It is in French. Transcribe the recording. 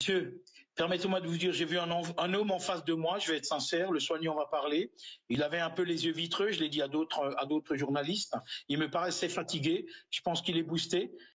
Monsieur, permettez-moi de vous dire, j'ai vu un homme en face de moi, je vais être sincère, le soignant va parler. Il avait un peu les yeux vitreux, je l'ai dit à d'autres journalistes. Il me paraissait fatigué, je pense qu'il est boosté.